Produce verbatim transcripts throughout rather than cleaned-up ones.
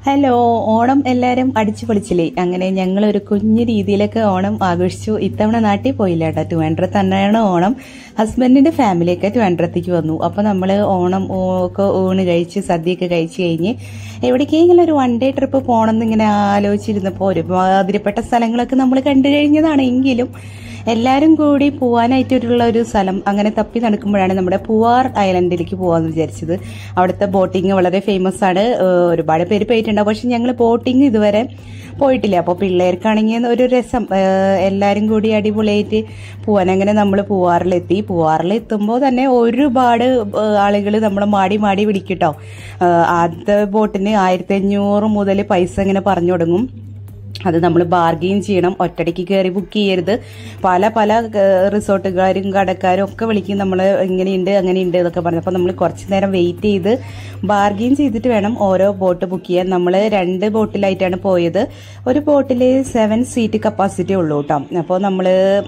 Hello, Onam എല്ലാവരും അടിച്ചു പൊളിച്ചില്ലേ? അങ്ങനെ ഞങ്ങൾ ഒരു കുഞ്ഞു രീതിയിലൊക്കെ ഓണം ആഘോഷിച്ചു. ഇത്തവണ നാട്ടിൽ പോയില്ല കേട്ടോ, ട്രിവാൻഡ്രം തന്നെയാണ് ഓണം. ഹസ്ബൻഡിന്റെ ഫാമിലിയൊക്കെ ട്രിവാൻഡ്രത്തേക്ക് വന്നു. അപ്പൊ നമ്മള് ഓണം ഒക്കെ ഊണ് കഴിച്ച് സദ്യയൊക്കെ കഴിച്ച് കഴിഞ്ഞ് എവിടേക്കെങ്കിലും ഒരു വൺ ഡേ ട്രിപ്പ് പോകണം എന്നിങ്ങനെ ആലോചിച്ചിരുന്നപ്പോൾ ഒരുമാതിരിപ്പെട്ട സ്ഥലങ്ങളൊക്കെ നമ്മൾ കണ്ടു കഴിഞ്ഞതാണ്. എങ്കിലും എല്ലാവരും കൂടി പോവാനായിട്ടുള്ള ഒരു സ്ഥലം അങ്ങനെ തപ്പി നടക്കുമ്പോഴാണ് നമ്മുടെ പൂവാർ ഐലൻഡിലേക്ക് പോകാമെന്ന് വിചാരിച്ചത്. അവിടുത്തെ ബോട്ടിങ് വളരെ ഫേമസ് ആണ്, ഒരുപാട് പേര് പോയിട്ടുണ്ടാവും. പക്ഷെ ഞങ്ങൾ ബോട്ടിങ് ഇതുവരെ പോയിട്ടില്ല. അപ്പോൾ പിള്ളേർക്കാണെങ്കിൽ ഒരു രസം, എല്ലാവരും കൂടി അടിപൊളിയായിട്ട് പോവാൻ. അങ്ങനെ നമ്മൾ പൂവാറിലെത്തി. പൂവാറിലെത്തുമ്പോൾ തന്നെ ഒരുപാട് ആളുകൾ നമ്മളെ മാടി മാടി വിളിക്കട്ടോ. ആദ്യത്തെ ബോട്ടിന് ആയിരത്തി അഞ്ഞൂറ് മുതൽ പൈസ ഇങ്ങനെ പറഞ്ഞു തുടങ്ങും. അത് നമ്മൾ ബാർഗെയിൻ ചെയ്യണം, ഒറ്റയ്ക്ക് കയറി ബുക്ക് ചെയ്യരുത്. പല പല റിസോർട്ടുകാരും കടക്കാരും ഒക്കെ വിളിക്കും, നമ്മൾ ഇങ്ങനെയുണ്ട് അങ്ങനെയുണ്ട് എന്നൊക്കെ പറഞ്ഞു. അപ്പോൾ നമ്മൾ കുറച്ച് നേരം വെയിറ്റ് ചെയ്ത് ബാർഗെയിൻ ചെയ്തിട്ട് വേണം ഓരോ ബോട്ട് ബുക്ക് ചെയ്യാൻ. നമ്മൾ രണ്ട് ബോട്ടിലായിട്ടാണ് പോയത്. ഒരു ബോട്ടിൽ സെവൻ സീറ്റ് കപ്പാസിറ്റി ഉള്ളൂ കേട്ടോ. അപ്പോൾ നമ്മൾ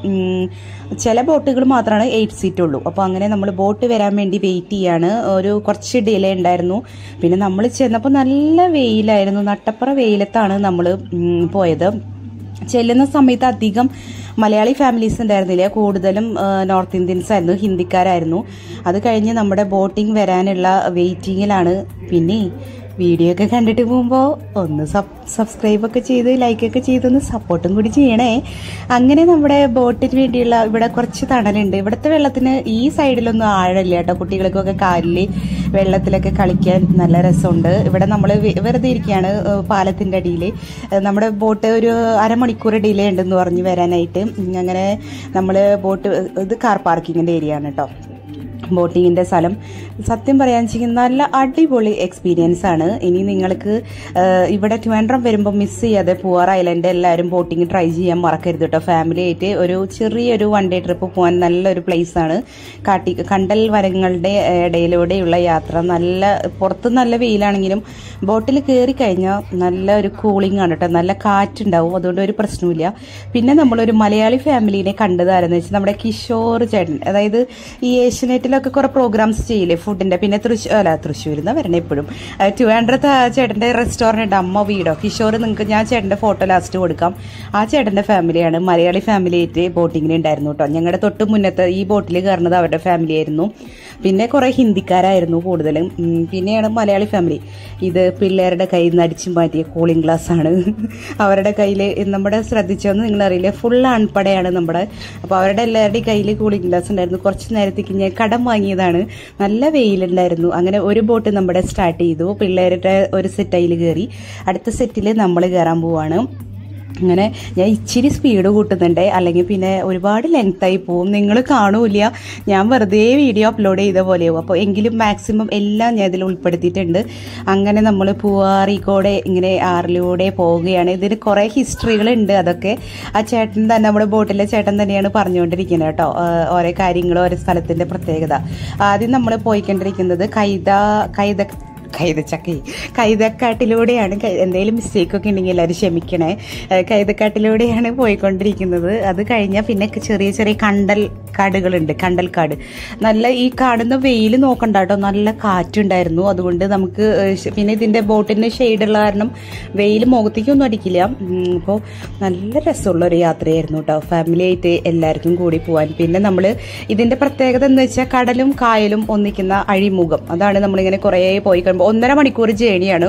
ചില ബോട്ടുകൾ മാത്രമാണ് എയ്റ്റ് സീറ്റ് ഉള്ളൂ. അപ്പോൾ അങ്ങനെ നമ്മൾ ബോട്ട് വരാൻ വേണ്ടി വെയിറ്റ് ചെയ്യാണ്. ഒരു കുറച്ച് ഡിലേ ഉണ്ടായിരുന്നു. പിന്നെ നമ്മൾ ചെന്നപ്പോൾ നല്ല വെയിലായിരുന്നു, നട്ടപ്പുറ വെയിലത്താണ് നമ്മൾ പോയത്. ചെല്ലുന്ന സമയത്ത് അധികം മലയാളി ഫാമിലീസ് ഉണ്ടായിരുന്നില്ല, കൂടുതലും നോർത്ത് ഇന്ത്യൻസ് ആയിരുന്നു, ഹിന്ദിക്കാരായിരുന്നു. അത് കഴിഞ്ഞ് നമ്മുടെ ബോട്ടിംഗ് വരാനുള്ള വെയിറ്റിങ്ങിലാണ്. പിന്നെ വീഡിയോ ഒക്കെ കണ്ടിട്ട് പോകുമ്പോൾ ഒന്ന് സബ്സ്ക്രൈബൊക്കെ ചെയ്ത് ലൈക്കൊക്കെ ചെയ്തൊന്ന് സപ്പോർട്ടും കൂടി ചെയ്യണേ. അങ്ങനെ നമ്മുടെ ബോട്ടിന് വേണ്ടിയുള്ള ഇവിടെ കുറച്ച് തണലുണ്ട്. ഇവിടുത്തെ വെള്ളത്തിന് ഈ സൈഡിലൊന്നും ആഴമില്ല കേട്ടോ. കുട്ടികൾക്കൊക്കെ കാലിൽ വെള്ളത്തിലൊക്കെ കളിക്കാൻ നല്ല രസമുണ്ട്. ഇവിടെ നമ്മൾ വെറുതെ ഇരിക്കുകയാണ് പാലത്തിൻ്റെ അടിയിൽ. നമ്മുടെ ബോട്ട് ഒരു അരമണിക്കൂർ ഡിലേ ഉണ്ടെന്ന് പറഞ്ഞ് വരാനായിട്ട്. അങ്ങനെ നമ്മൾ ബോട്ട് ഇത് കാർ പാർക്കിങ്ങിൻ്റെ ഏരിയ ആണ് കേട്ടോ, ബോട്ടിങ്ങിൻ്റെ സ്ഥലം. സത്യം പറയാൻ വെച്ചാൽ നല്ല അടിപൊളി എക്സ്പീരിയൻസ് ആണ്. ഇനി നിങ്ങൾക്ക് ഇവിടെ ട്രിവാൻഡ്രം വരുമ്പോൾ മിസ് ചെയ്യാതെ പൂവാർ ഐലൻഡ് എല്ലാവരും ബോട്ടിങ് ട്രൈ ചെയ്യാൻ മറക്കരുത് കേട്ടോ. ഫാമിലി ആയിട്ട് ഒരു ചെറിയൊരു വൺ ഡേ ട്രിപ്പ് പോകാൻ നല്ലൊരു പ്ലേസ് ആണ്. കാട്ടി കണ്ടൽ വനങ്ങളുടെ ഇടയിലൂടെയുള്ള യാത്ര. നല്ല പുറത്ത് നല്ല വെയിലാണെങ്കിലും ബോട്ടിൽ കയറി കഴിഞ്ഞാൽ നല്ല ഒരു കൂളിംഗ് ആണ് കേട്ടോ, നല്ല കാറ്റുണ്ടാവും, അതുകൊണ്ട് ഒരു പ്രശ്നമില്ല. പിന്നെ നമ്മളൊരു മലയാളി ഫാമിലിനെ കണ്ടതാരെന്ന് വെച്ചാൽ നമ്മുടെ കിഷോർ ചേട്ടൻ, അതായത് ഈ ഏഷ്യനെറ്റിൽ ഒക്കെ കുറെ പ്രോഗ്രാംസ് ചെയ്യില്ലേ ഫുഡിന്റെ. പിന്നെ തൃശ്ശൂർ അല്ല തൃശ്ശൂരിൽ നിന്ന് വരണേ എപ്പോഴും. ട്രിവാൻഡ്രത്ത് ചേട്ടന്റെ റെസ്റ്റോറൻറ്റ് അമ്മ വീടോ കിഷോർ, നിങ്ങൾക്ക് ഞാൻ ചേട്ടന്റെ ഫോട്ടോ ലാസ്റ്റ് കൊടുക്കാം. ആ ചേട്ടന്റെ ഫാമിലിയാണ്, മലയാളി ഫാമിലി ആയിട്ട് ബോട്ടിങ്ങിന് ഉണ്ടായിരുന്നു കേട്ടോ. ഞങ്ങളുടെ തൊട്ട് മുന്നത്തെ ഈ ബോട്ടിൽ കയറുന്നത് അവരുടെ ഫാമിലി ആയിരുന്നു. പിന്നെ കുറെ ഹിന്ദിക്കാരായിരുന്നു കൂടുതലും. പിന്നെയാണ് മലയാളി ഫാമിലി. ഇത് പിള്ളേരുടെ കയ്യിൽ നിന്ന് അടിച്ചു മാറ്റിയ കൂളിംഗ് ഗ്ലാസ് ആണ്. അവരുടെ കയ്യിൽ നമ്മുടെ ശ്രദ്ധിച്ചോന്ന് നിങ്ങളറിയില്ലേ, ഫുൾ അൺപടയാണ് നമ്മുടെ. അപ്പോൾ അവരുടെ എല്ലാവരുടെയും കയ്യിൽ കൂളിംഗ് ഗ്ലാസ് ഉണ്ടായിരുന്നു. കുറച്ച് നേരത്തേക്ക് ഞാൻ കടം വാങ്ങിയതാണ്, നല്ല വെയിലുണ്ടായിരുന്നു. അങ്ങനെ ഒരു ബോട്ട് നമ്മുടെ സ്റ്റാർട്ട് ചെയ്തു. പിള്ളേരുടെ ഒരു സെറ്റ് അതിൽ കയറി, അടുത്ത സെറ്റിൽ നമ്മൾ കയറാൻ പോവാണ്. അങ്ങനെ ഞാൻ ഇച്ചിരി സ്പീഡ് കൂട്ടുന്നുണ്ട്, അല്ലെങ്കിൽ പിന്നെ ഒരുപാട് ലെങ്തായി പോവും, നിങ്ങൾ കാണൂല. ഞാൻ വെറുതെ വീഡിയോ അപ്ലോഡ് ചെയ്ത പോലെയാവും. അപ്പോൾ എങ്കിലും മാക്സിമം എല്ലാം ഞാൻ ഇതിൽ ഉൾപ്പെടുത്തിയിട്ടുണ്ട്. അങ്ങനെ നമ്മൾ പൂവാറിക്കൂടെ ഇങ്ങനെ ആറിലൂടെ പോവുകയാണ്. ഇതിന് കുറേ ഹിസ്റ്ററികളുണ്ട്. അതൊക്കെ ആ ചേട്ടൻ തന്നെ, നമ്മുടെ ബോട്ടിലെ ചേട്ടൻ തന്നെയാണ് പറഞ്ഞുകൊണ്ടിരിക്കുന്നത് കേട്ടോ, ഓരോ കാര്യങ്ങളും ഓരോ സ്ഥലത്തിൻ്റെ പ്രത്യേകത. ആദ്യം നമ്മൾ പോയിക്കൊണ്ടിരിക്കുന്നത് കൈത കൈത കൈതച്ചക്ക കൈതക്കാട്ടിലൂടെയാണ്. എന്തെങ്കിലും മിസ്റ്റേക്കൊക്കെ ഉണ്ടെങ്കിൽ എല്ലാവരും ക്ഷമിക്കണേ. കൈതക്കാട്ടിലൂടെയാണ് പോയിക്കൊണ്ടിരിക്കുന്നത്. അത് കഴിഞ്ഞാൽ പിന്നെ ചെറിയ ചെറിയ കണ്ടൽ കാടുകളുണ്ട്, കണ്ടൽക്കാട്. നല്ല ഈ കാണുന്ന വെയിൽ നോക്കണ്ട കേട്ടോ, നല്ല കാറ്റുണ്ടായിരുന്നു. അതുകൊണ്ട് നമുക്ക് പിന്നെ ഇതിൻ്റെ ബോട്ടിന് ഷെയ്ഡുള്ള കാരണം വെയിൽ മുഖത്തേക്കൊന്നും അടിക്കില്ല. അപ്പോൾ നല്ല രസമുള്ള ഒരു യാത്രയായിരുന്നു കേട്ടോ, ഫാമിലി ആയിട്ട് എല്ലാവർക്കും കൂടി പോകാൻ. പിന്നെ നമ്മൾ ഇതിൻ്റെ പ്രത്യേകത എന്ന് വെച്ചാൽ കടലും കായലും ഒന്നിക്കുന്ന അഴിമുഖം. അതാണ് നമ്മളിങ്ങനെ കുറേ പോയി കഴിയുമ്പോൾ ഒന്നര മണിക്കൂർ ജേണിയാണ്.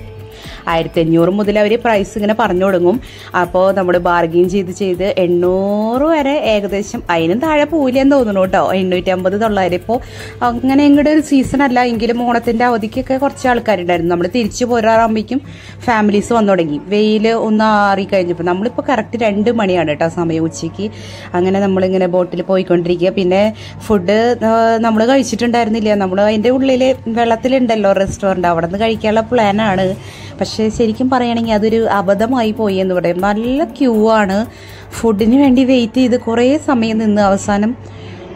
ആയിരത്തി അഞ്ഞൂറ് മുതൽ അവർ പ്രൈസ് ഇങ്ങനെ പറഞ്ഞു തുടങ്ങും. അപ്പോൾ നമ്മൾ ബാർഗെയിൻ ചെയ്ത് ചെയ്ത് എണ്ണൂറ് വരെ ഏകദേശം, അതിനും താഴെ പോയില്ലെന്ന് തോന്നുന്നു കേട്ടോ. എണ്ണൂറ്റി അമ്പത് തൊള്ളായിരം. ഇപ്പോൾ അങ്ങനെ ഇങ്ങോട്ട് ഒരു സീസൺ അല്ല, എങ്കിലും ഓണത്തിൻ്റെ അവധിക്കൊക്കെ കുറച്ച് ആൾക്കാരുണ്ടായിരുന്നു. നമ്മൾ തിരിച്ചു പോരാറാകുമ്പോഴേക്കും ഫാമിലീസ് വന്നു തുടങ്ങി. വെയിൽ ഒന്ന് ആറിക്കഴിഞ്ഞപ്പോൾ നമ്മളിപ്പോൾ കറക്റ്റ് രണ്ട് മണിയാണ് കേട്ടോ സമയം, ഉച്ചയ്ക്ക്. അങ്ങനെ നമ്മളിങ്ങനെ ബോട്ടിൽ പോയിക്കൊണ്ടിരിക്കുക. പിന്നെ ഫുഡ് നമ്മൾ കഴിച്ചിട്ടുണ്ടായിരുന്നില്ല. നമ്മൾ അതിൻ്റെ ഉള്ളിൽ വെള്ളത്തിലുണ്ടല്ലോ റെസ്റ്റോറൻറ്റ്, അവിടെ നിന്ന് കഴിക്കാനുള്ള പ്ലാനാണ്. പക്ഷേ ശരിക്കും പറയുകയാണെങ്കിൽ അതൊരു അബദ്ധമായി പോയി എന്ന് പറയും. നല്ല ക്യൂ ആണ്. ഫുഡിന് വേണ്ടി വെയിറ്റ് ചെയ്ത് കുറേ സമയം നിന്ന് അവസാനം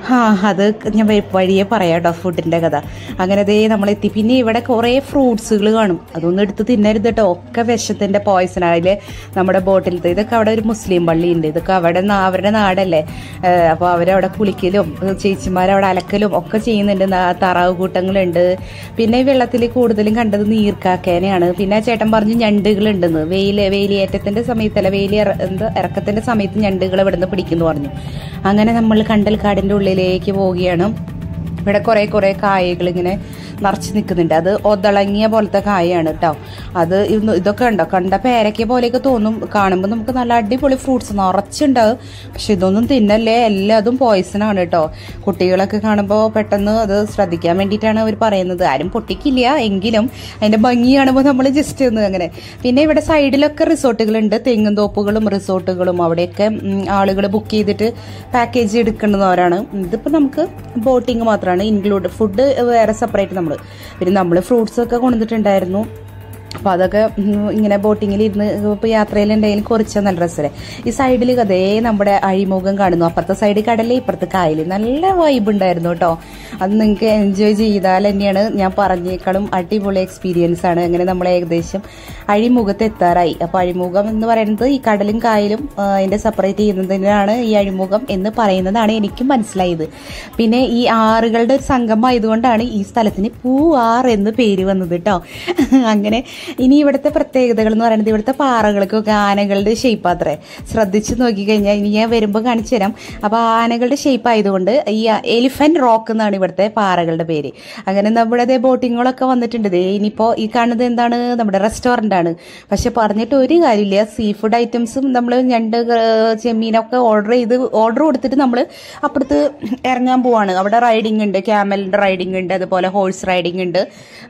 ആ അത് ഞാൻ വഴിയെ പറയാം കേട്ടോ ഫുഡിൻ്റെ കഥ. അങ്ങനെ ദേ നമ്മളെത്തി. പിന്നെ ഇവിടെ കുറേ ഫ്രൂട്ട്സുകൾ കാണും, അതൊന്നും എടുത്ത് തിന്നരുത് കേട്ടോ, ഒക്കെ വിഷത്തിൻ്റെ പോയ്സൺ. അതിൽ നമ്മുടെ ബോട്ടിലത്തെ ഇതൊക്കെ അവിടെ ഒരു മുസ്ലിം പള്ളിയുണ്ട്, ഇതൊക്കെ അവിടെ അവരുടെ നാടല്ലേ, അപ്പോൾ അവരവിടെ കുളിക്കലും ചേച്ചിമാരവിടെ അലക്കലും ഒക്കെ ചെയ്യുന്നുണ്ട്. താറാവ് കൂട്ടങ്ങളുണ്ട്. പിന്നെ ഈ വെള്ളത്തിൽ കൂടുതലും കണ്ടത് നീർക്കാക്കേനെയാണ്. പിന്നെ ചേട്ടൻ പറഞ്ഞു ഞണ്ടുകളുണ്ടെന്ന്. വെയിൽ വേലിയേറ്റത്തിൻ്റെ സമയത്തല്ല, വേലി എന്താ ഇറക്കത്തിൻ്റെ സമയത്ത് ഞണ്ടുകൾ ഇവിടെ നിന്ന് പിടിക്കുന്നു പറഞ്ഞു. അങ്ങനെ നമ്മൾ കണ്ടൽക്കാടിൻ്റെ ഉള്ളിലേക്ക് പോവുകയാണ്. ഇവിടെ കുറേ കുറേ കായകൾ ഇങ്ങനെ നിറച്ച് നിൽക്കുന്നുണ്ട്. അത് ഒതളങ്ങിയ പോലത്തെ കായാണ് കേട്ടോ. അത് ഇതൊക്കെ ഉണ്ടോ, കണ്ട പേരയ്ക്ക പോലെയൊക്കെ തോന്നും കാണുമ്പോൾ. നമുക്ക് നല്ല അടിപൊളി ഫ്രൂട്ട്സ് നിറച്ചുണ്ടാവും. പക്ഷെ ഇതൊന്നും തിന്നല്ലേ, എല്ലാതും പോയ്സൺ ആണ് കേട്ടോ. കുട്ടികളൊക്കെ കാണുമ്പോൾ പെട്ടെന്ന് അത് ശ്രദ്ധിക്കാൻ വേണ്ടിയിട്ടാണ് അവർ പറയുന്നത്. ആരും പൊട്ടിക്കില്ല, എങ്കിലും അതിൻ്റെ ഭംഗി കാണുമ്പോൾ നമ്മൾ ജസ്റ്റ് ഒന്ന് അങ്ങനെ. പിന്നെ ഇവിടെ സൈഡിലൊക്കെ റിസോർട്ടുകളുണ്ട്, തെങ്ങും തോപ്പുകളും റിസോർട്ടുകളും. അവിടെയൊക്കെ ആളുകൾ ബുക്ക് ചെയ്തിട്ട് പാക്കേജ് എടുക്കുന്നവരാണ്. ഇതിപ്പോൾ നമുക്ക് ബോട്ടിങ് മാത്രമാണ് ഇൻക്ലൂഡ്, ഫുഡ് വേറെ സെപ്പറേറ്റ് നമ്മൾ. പിന്നെ നമ്മൾ ഫ്രൂട്ട്സൊക്കെ കൊണ്ടുവന്നിട്ടുണ്ടായിരുന്നു. അപ്പോൾ അതൊക്കെ ഇങ്ങനെ ബോട്ടിങ്ങിൽ ഇരുന്ന് ഇപ്പോൾ യാത്രയിലുണ്ടെങ്കിലും കുറച്ച് നല്ല രസമല്ലേ. ഈ സൈഡിൽ അതേ നമ്മുടെ അഴിമുഖം കാണുന്നു, അപ്പുറത്തെ സൈഡ് കടല്, ഇപ്പുറത്തെ കായൽ. നല്ല വൈബ് ഉണ്ടായിരുന്നു കേട്ടോ. അത് നിങ്ങൾക്ക് എൻജോയ് ചെയ്താൽ തന്നെയാണ് ഞാൻ പറഞ്ഞേക്കാളും അടിപൊളി എക്സ്പീരിയൻസ് ആണ്. അങ്ങനെ നമ്മൾ ഏകദേശം അഴിമുഖത്ത് എത്താറായി. അപ്പോൾ അഴിമുഖം എന്ന് പറയുന്നത് ഈ കടലും കായലും അതിൻ്റെ സെപ്പറേറ്റ് ചെയ്യുന്നതിനാണ് ഈ അഴിമുഖം എന്ന് പറയുന്നതാണ് എനിക്കും മനസ്സിലായത്. പിന്നെ ഈ ആറുകളുടെ ഒരു സംഗമം ആയതുകൊണ്ടാണ് ഈ സ്ഥലത്തിന് പൂവാർ എന്ന് പേര് വന്നത് കേട്ടോ. അങ്ങനെ ഇനി ഇവിടുത്തെ പ്രത്യേകതകൾ എന്ന് പറയുന്നത് ഇവിടുത്തെ പാറകൾക്കൊക്കെ ആനകളുടെ ഷേപ്പ് അത്രേ. ശ്രദ്ധിച്ച് നോക്കിക്കഴിഞ്ഞാൽ ഇനി ഞാൻ വരുമ്പോൾ കാണിച്ചു തരാം. അപ്പോൾ ആനകളുടെ ഷേപ്പ് ആയതുകൊണ്ട് ഈ എലിഫന്റ് റോക്ക് എന്നാണ് ഇവിടുത്തെ പാറകളുടെ പേര്. അങ്ങനെ നമ്മുടെ അതേ ബോട്ടിങ്ങുകളൊക്കെ വന്നിട്ടുണ്ട്. ദേ ഇനിയിപ്പോൾ ഈ കാണുന്നത് എന്താണ്, നമ്മുടെ റെസ്റ്റോറൻ്റ് ആണ്. പക്ഷെ പറഞ്ഞിട്ട് ഒരു കാര്യമില്ല, സീ ഫുഡ് ഐറ്റംസും നമ്മൾ ഞണ്ട് ചെമ്മീനൊക്കെ ഓർഡർ ചെയ്ത് ഓർഡർ കൊടുത്തിട്ട് നമ്മൾ അപ്പുറത്ത് ഇറങ്ങാൻ പോവാണ്. അവിടെ റൈഡിങ് ഉണ്ട്, ക്യാമലിൻ്റെ റൈഡിങ് ഉണ്ട്, അതുപോലെ ഹോഴ്സ് റൈഡിങ് ഉണ്ട്.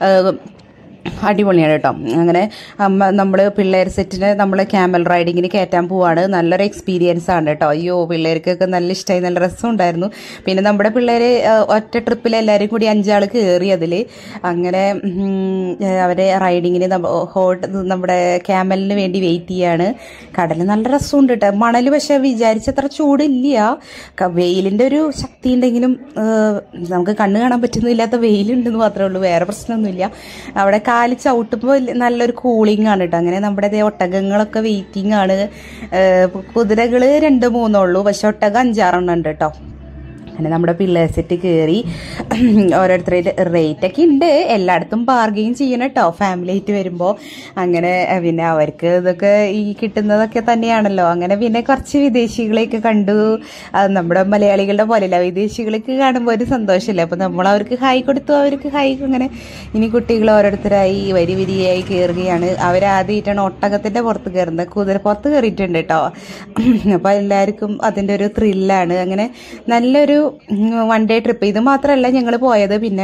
അടിപൊളിയാണ് കേട്ടോ. അങ്ങനെ നമ്മൾ പിള്ളേർ സെറ്റിന് നമ്മൾ ക്യാമൽ റൈഡിങ്ങിന് കയറ്റാൻ പോവാണ്. നല്ലൊരു എക്സ്പീരിയൻസ് ആണ് കേട്ടോ. അയ്യോ പിള്ളേർക്കൊക്കെ നല്ല ഇഷ്ടമായി, നല്ല രസമുണ്ടായിരുന്നു. പിന്നെ നമ്മുടെ പിള്ളേർ ഒറ്റ ട്രിപ്പിൽ എല്ലാവരും കൂടി അഞ്ചാൾ കയറി അതിൽ. അങ്ങനെ അവരെ റൈഡിങ്ങിന് ഹോട്ട് നമ്മുടെ ക്യാമലിന് വേണ്ടി വെയിറ്റ് ചെയ്യാണ്. കടൽ നല്ല രസമുണ്ട് കേട്ടോ. മണൽ പക്ഷെ വിചാരിച്ചത്ര ചൂടില്ല, വെയിലിൻ്റെ ഒരു ശക്തി ഉണ്ടെങ്കിലും നമുക്ക് കണ്ണ് കാണാൻ പറ്റുന്നില്ലാത്ത വെയിലുണ്ടെന്ന് മാത്രമേ ഉള്ളൂ, വേറെ പ്രശ്നമൊന്നുമില്ല. അവിടെ കാല് ചവിട്ടുമ്പോൾ നല്ലൊരു കൂളിംഗ് ആണ് കേട്ടോ. അങ്ങനെ നമ്മുടെ ഒട്ടകങ്ങളൊക്കെ വെയിറ്റിംഗ് ആണ്. കുതിരകൾ രണ്ട് മൂന്നുള്ളൂ, പക്ഷെ ഒട്ടകം അഞ്ചാറെണ്ണം ഉണ്ട് കേട്ടോ. അങ്ങനെ നമ്മുടെ പിള്ളേർ സെറ്റ് കയറി. ഓരോരുത്തരുടെ റേറ്റൊക്കെ ഉണ്ട്, എല്ലായിടത്തും ബാർഗെയിൻ ചെയ്യണം കേട്ടോ ഫാമിലി ആയിട്ട് വരുമ്പോൾ. അങ്ങനെ പിന്നെ അവർക്ക് ഇതൊക്കെ ഈ കിട്ടുന്നതൊക്കെ തന്നെയാണല്ലോ. അങ്ങനെ പിന്നെ കുറച്ച് വിദേശികളെയൊക്കെ കണ്ടു. അത് നമ്മുടെ മലയാളികളുടെ പോലെയല്ല, വിദേശികൾക്ക് കാണുമ്പോൾ ഒരു സന്തോഷമില്ല. അപ്പോൾ നമ്മൾ അവർക്ക് ഹായ് കൊടുത്തു, അവർക്ക് ഹായ്. അങ്ങനെ ഇനി കുട്ടികൾ ഓരോരുത്തരായി വരി വരിയായി കയറുകയാണ്. അവരാദ്യമായിട്ടാണ് ഒട്ടകത്തിൻ്റെ പുറത്ത് കയറുന്നത്, കുതിര പുറത്ത് കയറിയിട്ടുണ്ട് കേട്ടോ. അപ്പോൾ എല്ലാവർക്കും അതിൻ്റെ ഒരു ത്രില്ലാണ്. അങ്ങനെ നല്ലൊരു വൺ ഡേ ട്രിപ്പ്. ഇത് മാത്രമല്ല ഞങ്ങൾ പോയത്, പിന്നെ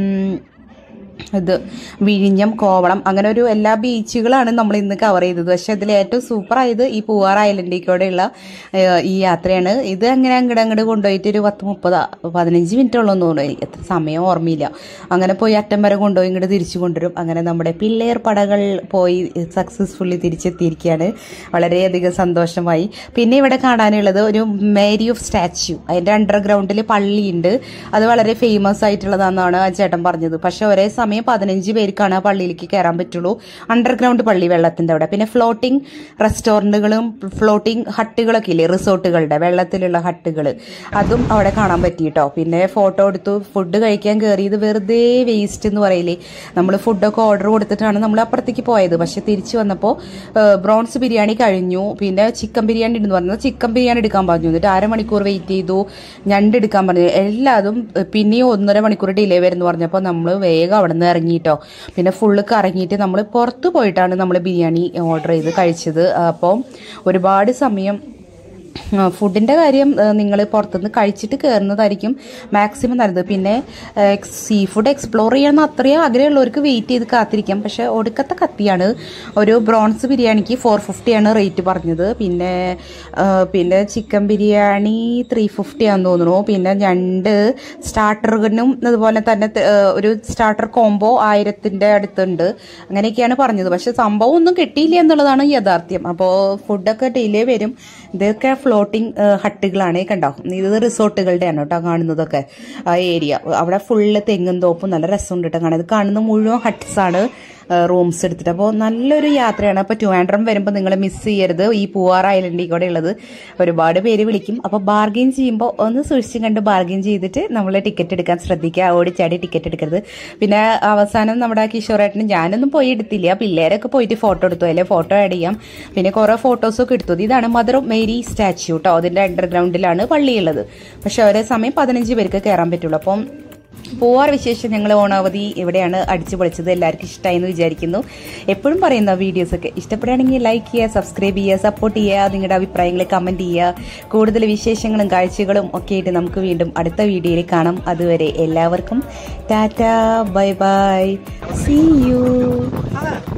ഇത് വിഴിഞ്ഞം, കോവളം, അങ്ങനെ ഒരു എല്ലാ ബീച്ചുകളാണ് നമ്മൾ ഇന്ന് കവർ ചെയ്തത്. പക്ഷെ അതിൽ ഏറ്റവും സൂപ്പറായത് ഈ പൂവാർ ഐലൻഡിൽ ഈ യാത്രയാണ്. ഇത് അങ്ങനെ അങ്ങോട്ട് അങ്ങോട്ട് കൊണ്ടുപോയിട്ട് ഒരു പത്ത് മുപ്പത് പതിനഞ്ച് മിനിറ്റ് ഉള്ളതെന്ന് തോന്നുന്നു, എനിക്ക് എത്ര സമയം ഓർമ്മയില്ല. അങ്ങനെ പോയി അറ്റം വരെ കൊണ്ടുപോയി ഇങ്ങോട്ട് തിരിച്ചു കൊണ്ടുവരും. അങ്ങനെ നമ്മുടെ പിള്ളേർ പടകൾ പോയി സക്സസ്ഫുള്ളി തിരിച്ചെത്തിയിരിക്കുകയാണ്. വളരെയധികം സന്തോഷമായി. പിന്നെ ഇവിടെ കാണാനുള്ളത് ഒരു മേരി ഓഫ് സ്റ്റാച്യു, അതിൻ്റെ അണ്ടർഗ്രൗണ്ടിൽ പള്ളിയുണ്ട്. അത് വളരെ ഫേമസ് ആയിട്ടുള്ളതാണെന്നാണ് ആ ചേട്ടൻ പറഞ്ഞത്. പക്ഷെ ഒരേ സമയം പതിനഞ്ച് പേർക്കാണ് ആ പള്ളിയിലേക്ക് കയറാൻ പറ്റുള്ളൂ. അണ്ടർഗ്രൗണ്ട് പള്ളി വെള്ളത്തിൻ്റെ അവിടെ. പിന്നെ ഫ്ലോട്ടിംഗ് റെസ്റ്റോറൻറ്റുകളും ഫ്ലോട്ടിംഗ് ഹട്ടുകളൊക്കെ ഇല്ലേ, റിസോർട്ടുകളുടെ വെള്ളത്തിലുള്ള ഹട്ടുകൾ, അതും അവിടെ കാണാൻ പറ്റിയിട്ടോ. പിന്നെ ഫോട്ടോ എടുത്തു. ഫുഡ് കഴിക്കാൻ കയറിയത് വെറുതെ വേസ്റ്റ് എന്ന് പറയില്ലേ, നമ്മൾ ഫുഡൊക്കെ ഓർഡർ കൊടുത്തിട്ടാണ് നമ്മൾ അപ്പുറത്തേക്ക് പോയത്. പക്ഷെ തിരിച്ചു വന്നപ്പോൾ ബ്രോൺസ് ബിരിയാണി കഴിഞ്ഞു. പിന്നെ ചിക്കൻ ബിരിയാണി ഉണ്ടെന്ന് പറഞ്ഞത് ചിക്കൻ ബിരിയാണി എടുക്കാൻ പറഞ്ഞു. എന്നിട്ട് അരമണിക്കൂർ വെയിറ്റ് ചെയ്തു. ഞണ്ട് എടുക്കാൻ പറഞ്ഞു. എല്ലാതും പിന്നെയും ഒന്നര മണിക്കൂർ ഡിലേ വരുമെന്ന് പറഞ്ഞപ്പോൾ നമ്മൾ വേഗം അവിടെ നിന്ന് ഇറങ്ങിയിട്ടോ. പിന്നെ ഫുള്ള് കറങ്ങിയിട്ട് നമ്മൾ പുറത്ത് പോയിട്ടാണ് നമ്മൾ ബിരിയാണി ഓർഡർ ചെയ്ത് കഴിച്ചത്. അപ്പോൾ ഒരുപാട് സമയം ഫുഡിൻ്റെ കാര്യം നിങ്ങൾ പുറത്തുനിന്ന് കഴിച്ചിട്ട് കയറുന്നതായിരിക്കും മാക്സിമം നല്ലത്. പിന്നെ സീ ഫുഡ് എക്സ്പ്ലോർ ചെയ്യണമെന്ന് അത്രയും ആഗ്രഹമുള്ളവർക്ക് വെയിറ്റ് ചെയ്ത് കാത്തിരിക്കാം. പക്ഷേ ഒടുക്കത്തെ കത്തിയാണ്. ഒരു ബ്രോൺസ് ബിരിയാണിക്ക് ഫോർ ഫിഫ്റ്റിയാണ് റേറ്റ് പറഞ്ഞത്. പിന്നെ പിന്നെ ചിക്കൻ ബിരിയാണി ത്രീ ഫിഫ്റ്റി ആണെന്ന് തോന്നുന്നു. പിന്നെ രണ്ട് സ്റ്റാർട്ടറിനും അതുപോലെ തന്നെ ഒരു സ്റ്റാർട്ടർ കോംബോ ആയിരത്തിൻ്റെ അടുത്തുണ്ട്. അങ്ങനെയൊക്കെയാണ് പറഞ്ഞത്. പക്ഷെ സംഭവം ഒന്നും കിട്ടിയില്ല എന്നുള്ളതാണ് യാഥാർത്ഥ്യം. അപ്പോൾ ഫുഡൊക്കെ ഡിലേ വരും. ഇതൊക്കെ ഫ്ലോട്ടിംഗ് ഹട്ടുകളാണ് കണ്ടോ. ഇത് റിസോർട്ടുകളുടെയാണ് കേട്ടോ കാണുന്നതൊക്കെ. ആ ഏരിയ അവിടെ ഫുള്ള് തെങ്ങും തോപ്പും നല്ല രസമുണ്ട് കേട്ടോ കാണാൻ. ഇത് കാണുന്ന മുഴുവൻ ഹട്ട്സ് ആണ്, റൂംസ് എടുത്തിട്ട്. അപ്പോൾ നല്ലൊരു യാത്രയാണ്. അപ്പോൾ ട്രിവാൻഡ്രം വരുമ്പോൾ നിങ്ങൾ മിസ് ചെയ്യരുത്. ഈ പൂവാർ ഐലൻഡിൽ കൂടെ ഉള്ളത് ഒരുപാട് പേര് വിളിക്കും. അപ്പോൾ ബാർഗെയിൻ ചെയ്യുമ്പോൾ ഒന്ന് സൂക്ഷിച്ചും കണ്ട് ബാർഗെയിൻ ചെയ്തിട്ട് നമ്മൾ ടിക്കറ്റ് എടുക്കാൻ ശ്രദ്ധിക്കുക. ഓടിച്ചാടി ടിക്കറ്റ് എടുക്കരുത്. പിന്നെ അവസാനം നമ്മുടെ കിഷോറേട്ടന്, ഞാനൊന്നും പോയി എടുത്തില്ല, പിള്ളേരൊക്കെ പോയിട്ട് ഫോട്ടോ എടുത്തു. അതിലെ ഫോട്ടോ ആഡ് ചെയ്യാം. പിന്നെ കുറേ ഫോട്ടോസൊക്കെ എടുത്തു. ഇതാണ് മദർ മേരി സ്റ്റാച്യു കേട്ടോ. അതിൻ്റെ അണ്ടർഗ്രൗണ്ടിലാണ് പള്ളിയുള്ളത്. പക്ഷെ ഒരേ സമയം പതിനഞ്ച് പേർക്ക് കയറാൻ പറ്റുള്ളൂ. അപ്പം പൂവാർ വിശേഷം ഞങ്ങൾ ഓണാവധി ഇവിടെയാണ് അടിച്ചു പൊളിച്ചത്. എല്ലാവർക്കും ഇഷ്ടമായി എന്ന് വിചാരിക്കുന്നു. എപ്പോഴും പറയുന്ന വീഡിയോസൊക്കെ ഇഷ്ടപ്പെടുകയാണെങ്കിൽ ലൈക്ക് ചെയ്യുക, സബ്സ്ക്രൈബ് ചെയ്യുക, സപ്പോർട്ട് ചെയ്യുക, നിങ്ങളുടെ അഭിപ്രായങ്ങൾ കമൻറ്റ് ചെയ്യുക. കൂടുതൽ വിശേഷങ്ങളും കാഴ്ചകളും ഒക്കെ ആയിട്ട് നമുക്ക് വീണ്ടും അടുത്ത വീഡിയോയിൽ കാണാം. അതുവരെ എല്ലാവർക്കും ടാറ്റ, ബൈ ബൈ, സീ യു.